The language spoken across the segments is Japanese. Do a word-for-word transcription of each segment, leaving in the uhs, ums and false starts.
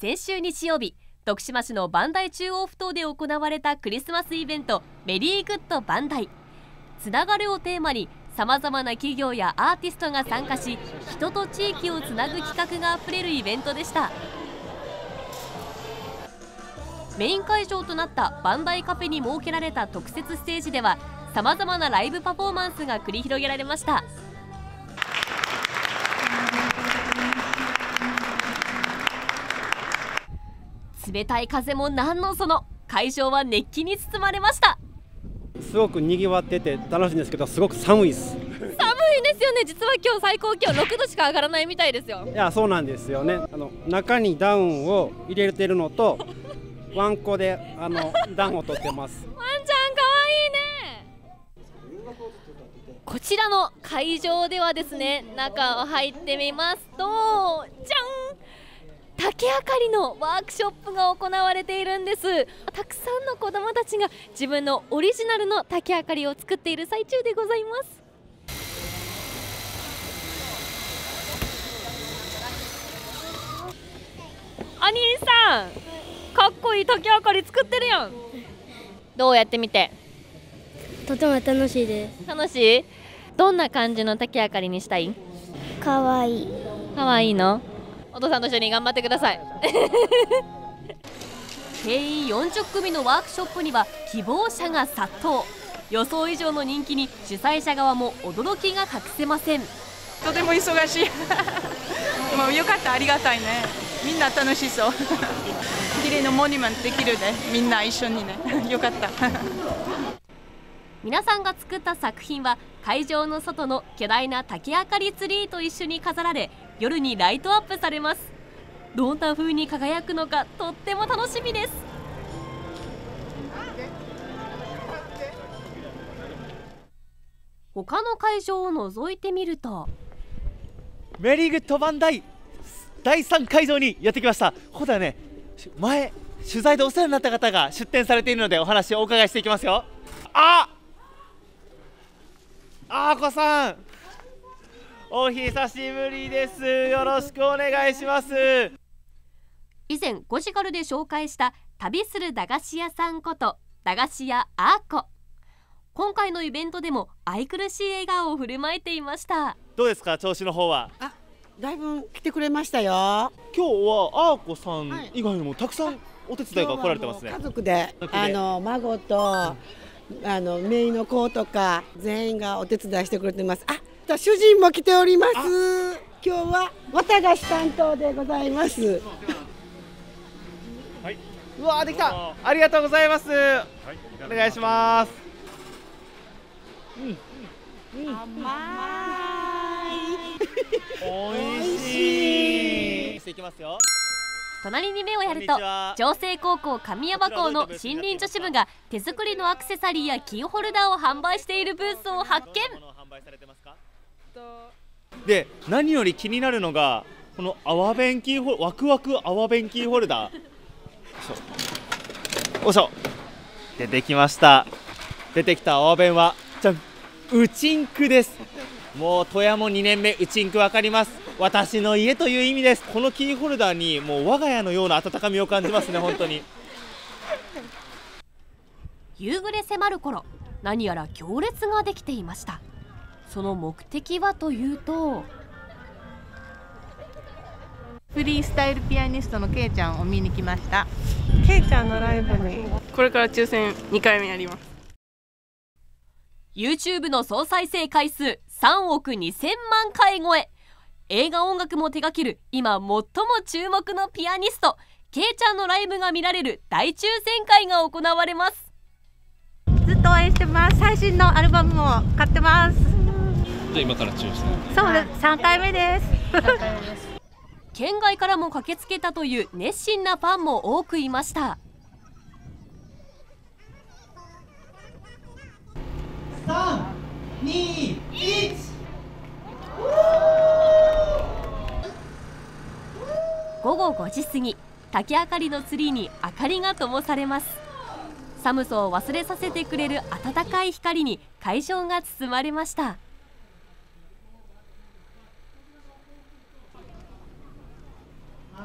先週日曜日、徳島市の磐梯中央ふ頭で行われたクリスマスイベント、メリーグッド磐梯。つながるをテーマに、さまざまな企業やアーティストが参加し、人と地域をつなぐ企画があふれるイベントでした。メイン会場となった磐梯カフェに設けられた特設ステージでは、さまざまなライブパフォーマンスが繰り広げられました。冷たい風もなんのその、会場は熱気に包まれました。 すごく賑わってて楽しいんですけど、すごく寒いです。 寒いですよね。実は今日最高気温ろくどしか上がらないみたいですよ。 いや、そうなんですよね。あの中にダウンを入れてるのとワンコであの暖を取ってます。 ワンちゃんかわいいね。こちらの会場ではですね、中を入ってみますと、じゃん、竹あかりのワークショップが行われているんです。たくさんの子どもたちが自分のオリジナルの竹あかりを作っている最中でございます。お兄さん、かっこいい竹あかり作ってるやん。どうやってみて？ とても楽しいです。 楽しい？どんな感じの竹あかりにしたい？ かわいい。 かわいいの？お父さんと一緒に頑張ってください。定員よんじゅっくみのワークショップには希望者が殺到。予想以上の人気に主催者側も驚きが隠せません。 とても忙しい。もうよかった、ありがたいね。みんな楽しそう。綺麗なモニュメントできるね。みんな一緒にね。よかった。 皆さんが作った作品は会場の外の巨大な竹あかりツリーと一緒に飾られ、夜にライトアップされます。どんな風に輝くのかとっても楽しみです。他の会場を覗いてみると、 メリーグッド磐梯だいさん会場にやってきました。ここではね、前取材でお世話になった方が出展されているのでお話をお伺いしていきますよ。ああーこさん、お久しぶりです。よろしくお願いします。 以前ゴジカルで紹介した旅する駄菓子屋さんこと駄菓子屋アーコ。今回のイベントでも愛くるしい笑顔を振る舞いていました。 どうですか、調子の方は？ あ、だいぶ来てくれましたよ。 今日はアーコさん以外にもたくさんお手伝いが来られてますね。 家族で、あの孫とあの姪の子とか全員がお手伝いしてくれてます。あ、主人も来ております。今日は綿菓子担当でございます。 はい、うわーできた。ありがとうございます。はい、お願いします。うん、うん、甘い。おいしい。していきますよ。 隣に目をやると、城西高校神山校の森林女子部が手作りのアクセサリーやキーホルダーを販売しているブースを発見。 で、何より気になるのがこの泡弁キーホルワクワク泡弁キーホルダー。よいしょ、出てきました。出てきた泡弁はじゃん、ウチンクです。もう富山にねんめ、ウチンクわかります。私の家という意味です。このキーホルダーにもう我が家のような温かみを感じますね、本当に。 夕暮れ迫る頃、何やら行列ができていました。その目的はというと、 フリースタイルピアニストのけいちゃんを見に来ました。 けいちゃんのライブにこれから抽選にかいめやります。 YouTube の総再生回数さんおくにせんまんかい超え。映画音楽も手掛ける今最も注目のピアニスト、けいちゃんのライブが見られる大抽選会が行われます。 ずっと応援してます。最新のアルバムも買ってます。 じゃあ今から抽選。 そうです、さんかいめです。 県外からも駆けつけたという熱心なファンも多くいました。 さん、に、いち。 午後ごじ過ぎ、竹あかりのツリーに明かりが灯されます。寒さを忘れさせてくれる暖かい光に会場が包まれました。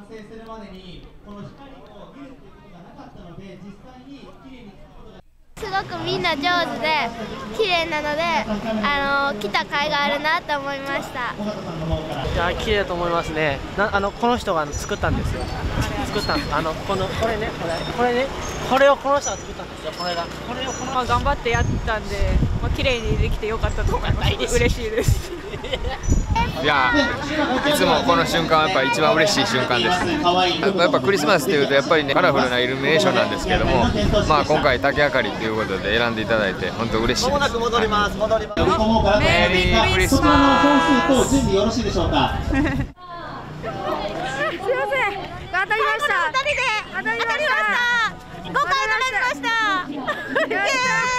完成するまでにこの光を見るということがなかったので、実際に綺麗に作ることがすごくみんな上手で綺麗なので、あの来た甲斐があるなと思いました。 いや綺麗だと思いますね。なあのこの人が作ったんですよ。作ったんです。あのこのこれねこれこれねこれをこの人が作ったんですよ。これがこれをこのまあ頑張ってやったんで、まあ綺麗にできてよかったと思います。嬉しいです。 いやいつもこの瞬間はやっぱ一番嬉しい瞬間です。やっぱクリスマスっていうとやっぱりねカラフルなイルミネーションなんですけども、まあ今回竹あかりということで選んでいただいて本当嬉しいです。 まもなく戻ります。戻ります。 メリークリスマス。 こちらの本数と準備よろしいでしょうか。 すみません、当たりました。当たりで当たりました。ごかい乗られました。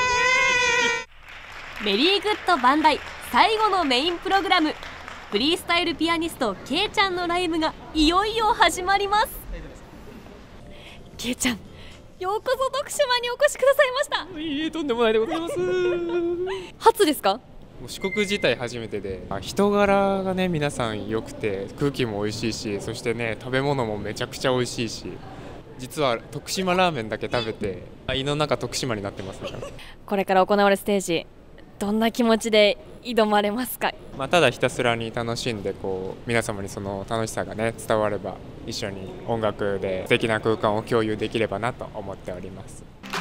メリーグッドバンダイ最後のメインプログラム、フリースタイルピアニストけいちゃんのライブがいよいよ始まります。けいちゃん、ようこそ徳島にお越しくださいました。 いいえ、とんでもないでございます。 初ですか？ もう四国自体初めてで、人柄がね皆さん良くて、空気も美味しいし、そしてね食べ物もめちゃくちゃ美味しいし、実は徳島ラーメンだけ食べて胃の中徳島になってますね。 これから行われるステージ、どんな気持ちで挑まれますか？ まあただひたすらに楽しんで、こう皆様にその楽しさがね伝われば、一緒に音楽で素敵な空間を共有できればなと思っております。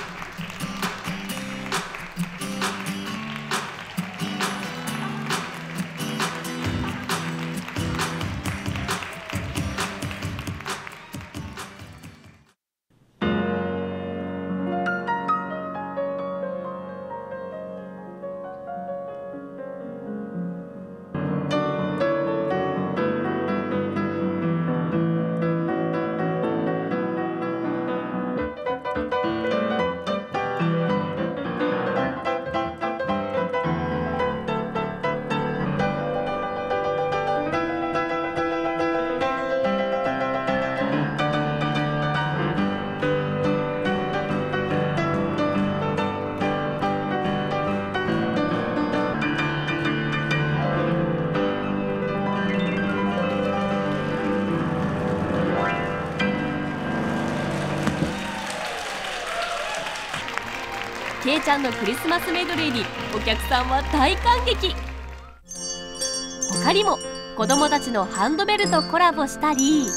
けいちゃんのクリスマスメドレーにお客さんは大感激。他にも子どもたちのハンドベルとコラボしたり、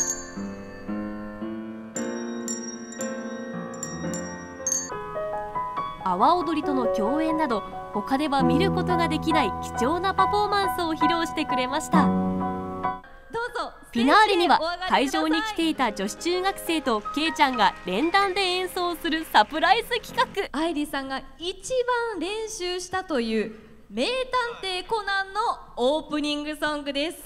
阿波踊りとの共演など、他では見ることができない貴重なパフォーマンスを披露してくれました。フィナーレには会場に来ていた女子中学生とけいちゃんが連弾で演奏するサプライズ企画。 愛梨さんが一番練習したという名探偵コナンのオープニングソングです。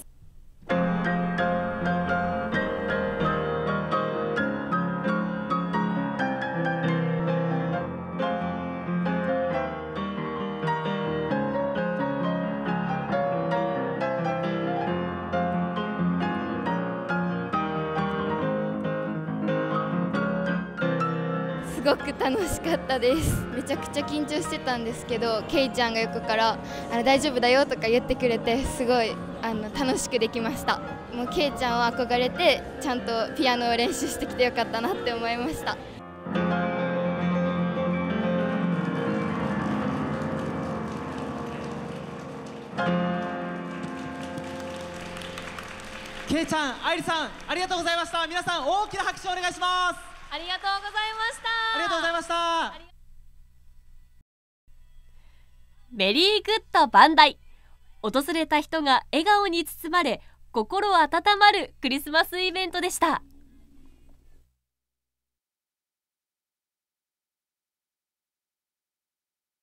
すごく楽しかったです。めちゃくちゃ緊張してたんですけど、けいちゃんが横からあの大丈夫だよとか言ってくれて、すごいあの楽しくできました。もうけいちゃんは憧れてちゃんとピアノを練習してきてよかったなって思いました。 けいちゃん、愛梨さん、ありがとうございました。皆さん大きな拍手をお願いします。 ありがとうございました。 ありがとうございました。 メリーグッドバンダイ。訪れた人が笑顔に包まれ、心温まるクリスマスイベントでした。